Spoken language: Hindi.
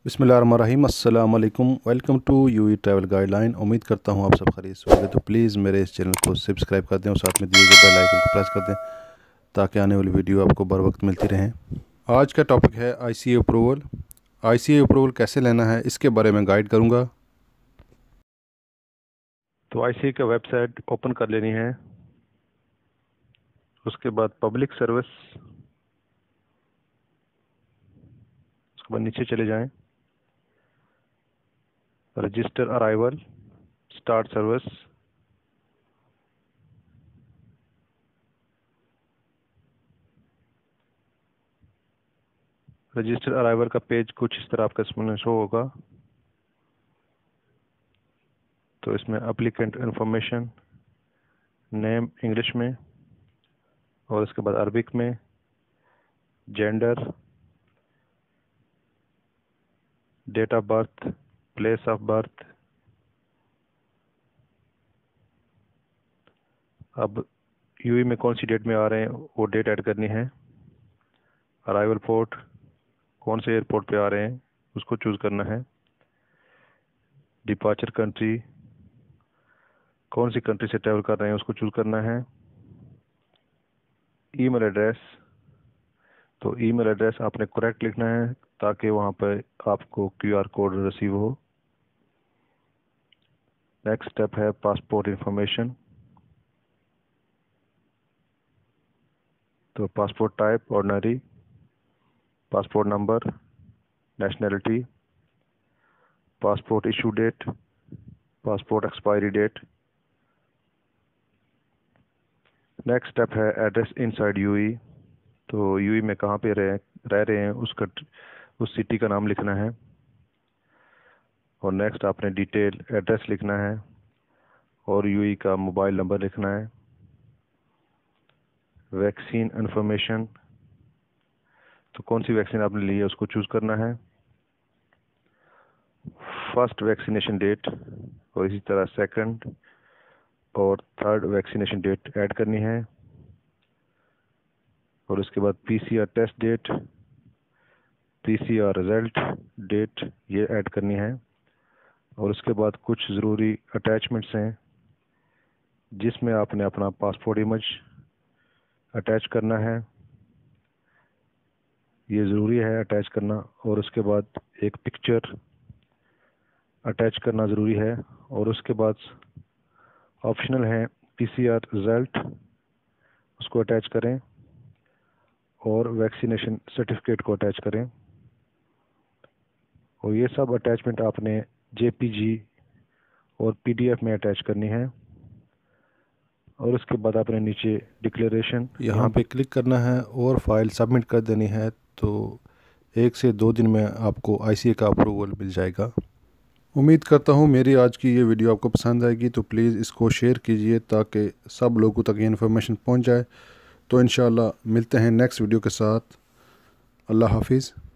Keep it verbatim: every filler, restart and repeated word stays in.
बिस्मिल्लाहिर्रहमानिर्रहीम, अस्सलाम वालेकुम। Welcome to UAE travel guideline. उम्मीद करता हूँ आप सब खैरियत से होंगे। तो प्लीज़ मेरे इस चैनल को सब्सक्राइब कर दें और साथ में दिए गए बेल आइकन को प्रेस कर दें ताकि आने वाली वीडियो आपको बर वक्त मिलती रहें। आज का टॉपिक है आईसीए अप्रूवल। आईसीए अप्रूवल कैसे लेना है इसके बारे में गाइड करूँगा। तो आईसीए का वेबसाइट ओपन कर लेनी है। उसके बाद पब्लिक सर्विस, उसके बाद नीचे चले जाएं, register arrival, start service. Register arrival का पेज कुछ इस तरह आपका इसमें शो होगा। तो इसमें एप्लीकेंट इंफॉर्मेशन, नेम इंग्लिश में और उसके बाद अरबिक में, gender, date of birth, place of birth. अब यूएई में कौन सी डेट में आ रहे हैं वो डेट ऐड करनी है। अराइवल पोर्ट, कौन से एयरपोर्ट पे आ रहे हैं उसको चूज़ करना है। डिपार्चर कंट्री, कौन सी कंट्री से ट्रैवल कर रहे हैं उसको चूज़ करना है। ईमेल एड्रेस, तो ईमेल एड्रेस आपने करेक्ट लिखना है ताकि वहाँ पर आपको क्यूआर कोड रिसीव हो। नेक्स्ट स्टेप है पासपोर्ट इंफॉर्मेशन। तो passport type ordinary, passport number, nationality, passport issue date, passport expiry date. Next step है एड्रेस इनसाइड यूएई। तो यूएई में कहाँ पे रह रह रहे हैं उसका उस सिटी का नाम लिखना है। और नेक्स्ट आपने डिटेल एड्रेस लिखना है और यूएई का मोबाइल नंबर लिखना है। वैक्सीन इंफॉर्मेशन, तो कौन सी वैक्सीन आपने ली है उसको चूज़ करना है। फर्स्ट वैक्सीनेशन डेट और इसी तरह सेकंड और थर्ड वैक्सीनेशन डेट ऐड करनी है। और उसके बाद PCR test date, PCR result date ये ऐड करनी है। और उसके बाद कुछ ज़रूरी अटैचमेंट्स हैं जिसमें आपने अपना पासपोर्ट इमेज अटैच करना है, ये ज़रूरी है अटैच करना। और उसके बाद एक पिक्चर अटैच करना ज़रूरी है। और उसके बाद ऑप्शनल है पीसीआर रिजल्ट, उसको अटैच करें और वैक्सीनेशन सर्टिफिकेट को अटैच करें। और ये सब अटैचमेंट आपने जेपीजी और पीडीएफ में अटैच करनी है। और उसके बाद आपने नीचे डिक्लेरेशन यहाँ पे क्लिक करना है और फाइल सबमिट कर देनी है। तो एक से दो दिन में आपको आईसीए का अप्रूवल मिल जाएगा। उम्मीद करता हूँ मेरी आज की ये वीडियो आपको पसंद आएगी। तो प्लीज़ इसको शेयर कीजिए ताकि सब लोगों तक ये इन्फॉर्मेशन पहुँच जाए। तो इंशाल्लाह मिलते हैं नेक्स्ट वीडियो के साथ। अल्लाह हाफिज़।